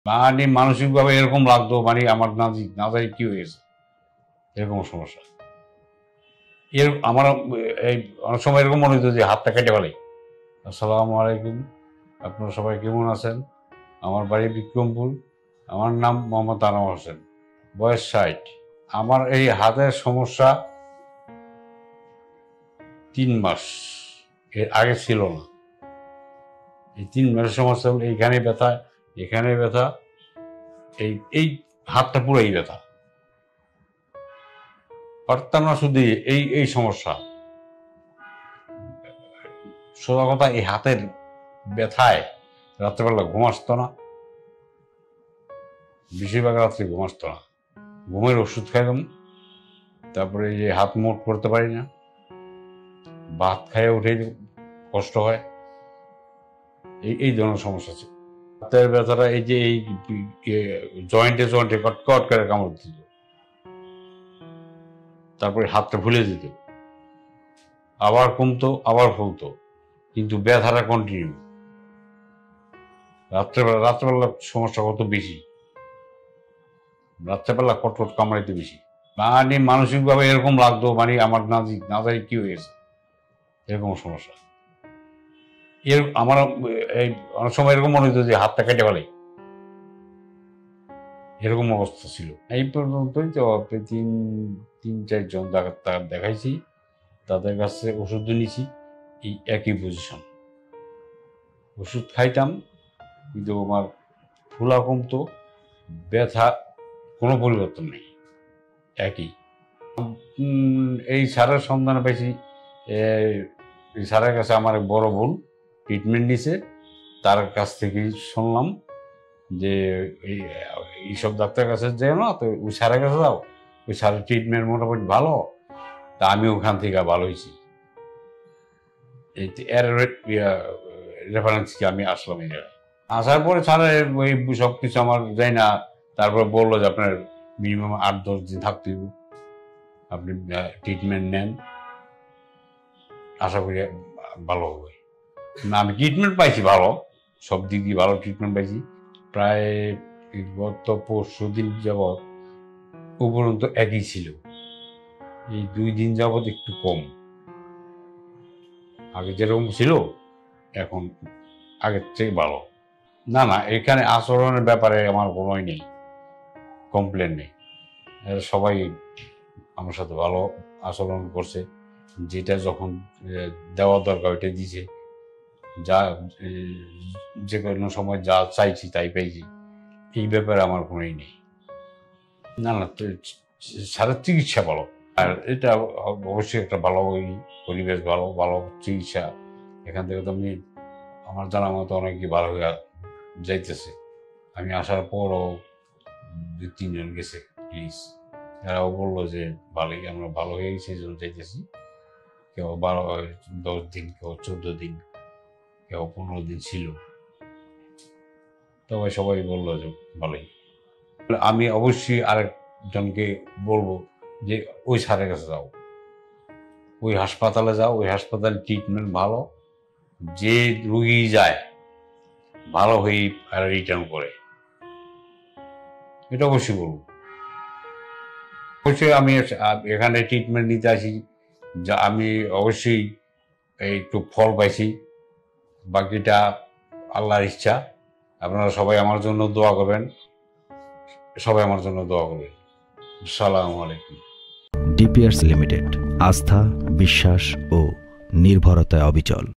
মানে মানসিকভাবে এরকম লাগতো, মানে আমার না জানি কি হয়েছে, এরকম সমস্যা। আমার এই অনেক সময় এরকম মনে হতো যে হাতটা কেটে ফেলে। আসসালামু আলাইকুম, আপনারা সবাই কেমন আছেন? আমার বাড়ি বিক্রমপুর, আমার নাম মোহাম্মদ আনোয়ার হোসেন, বয়স 60। আমার এই হাতের সমস্যা 3 মাস, এর আগে ছিল না। এই 3 মাসের সমস্যা হল এইখানে ব্যথা, এখানে ব্যথা, এই এই হাতটা পুরোই ব্যথা, পারতাম না শুধু এই এই সমস্যা। সোজা কথা, এই হাতের ব্যথায় রাত্রেবেলা ঘুম আসতো না, বেশিরভাগ রাত্রে ঘুম আসতো না। ঘুমের ওষুধ খাইলাম, তারপরে এই যে হাত মোট করতে পারি না, ভাত খাইয়ে উঠে কষ্ট হয়, এই ধরনের সমস্যা ছিল। হাতের ব্যথাটা এই যে এই জয়েন্টে জয়েন্টে কটকট করে কামড় দিত, তারপরে হাতটা ফুলে যেত, আবার কমতো আবার ফুলতো, কিন্তু ব্যথাটা কন্টিনিউ। রাত্রেবেলা সমস্যা কত বেশি, রাত্রেবেলা কটকট কামড়াইতে বেশি। মানে মানসিকভাবে এরকম লাগতো, মানে আমার না জানি কি হয়েছে, এরকম সমস্যা। আমার এই অনেক সময় এরকম মনে হতো যে হাতটা কেটে ফেলে, এরকম অবস্থা ছিল। এই পর্যন্তই তো তিন চারজন ডাক্তার দেখাইছি, তাদের কাছে ওষুধ নিয়েছি, এই একই পজিশন। ওষুধ খাইতাম, কিন্তু আমার ফুলা কমতো, ব্যথা কোনো পরিবর্তন নেই, একই। এই সারের সন্ধানে পাইছি, এই সারের কাছে আমার এক বড় বোন ট্রিটমেন্ট নিছে, তার কাছ থেকেই শুনলাম যে এইসব ডাক্তারের কাছে যাও না, তো ওই সারের কাছে যাও, ওই সারের ট্রিটমেন্ট মোটামুটি ভালো। তা আমি ওখান থেকে ভালো হয়েছি, এর রেফারেন্স কি আমি আসলাম। এই জায়গায় আসার পরে স্যারের ওই সব কিছু আমার যাই না, তারপরে বললো যে আপনার মিনিমাম 8-10 দিন থাকতে হবে, আপনি ট্রিটমেন্ট নেন, আশা করি ভালো হবে। না, আমি ট্রিটমেন্ট পাইছি ভালো, সব দিক দিয়ে ভালো ট্রিটমেন্ট পাইছি। প্রায় গত 4 দিন যাবৎ উপরন্ত একই ছিল, এই 2 দিন যাবৎ একটু কম, আগে যেরকম ছিল এখন আগের থেকে ভালো। না না, এখানে আচরণের ব্যাপারে আমার কোনোই নেই, কমপ্লেন নেই। সবাই আমার সাথে ভালো আচরণ করছে, যেটা যখন দেওয়া দরকার ওইটা দিছে, যা যে কোনো সময় যা চাইছি তাই পাইছি, এই ব্যাপারে আমার কোনোই নেই। না না, সারা চিকিৎসা ভালো, আর এটা অবশ্যই একটা ভালো পরিবেশ, ভালো ভালো চিকিৎসা। এখান থেকে তো আমি আমার জানা মতো অনেকে ভালো হয়ে যাইতেছে। আমি আসার পরও 2-3 জন গেছে, প্লিজ, এরাও বললো যে ভালোই, আমরা ভালো হয়ে গেছি, এই জন্য যাইতেছি। কেউ 10 দিন, কেউ 14 দিন, কেউ 15 দিন ছিল, তবে সবাই বললো যে ভালোই। আমি অবশ্যই আরেকজনকে বলবো যে ওই স্যারের কাছে যাও, ওই হাসপাতালে যাও, ওই হাসপাতালে ট্রিটমেন্ট ভালো, যে রুগী যায় ভালো হয়ে রিটার্ন করে, এটা অবশ্যই বলবো। অবশ্যই আমি এখানে ট্রিটমেন্ট নিতে আসি, যা আমি অবশ্যই একটু ফল পাইছি, বাকিটা আল্লাহর ইচ্ছা। আপনারা সবাই আমার জন্য দোয়া করবেন, সবাই আমার জন্য দোয়া করবেন। আসসালামু আলাইকুম। ডিপিআরস লিমিটেড, আস্থা, বিশ্বাস ও নির্ভরতায় অবিচল।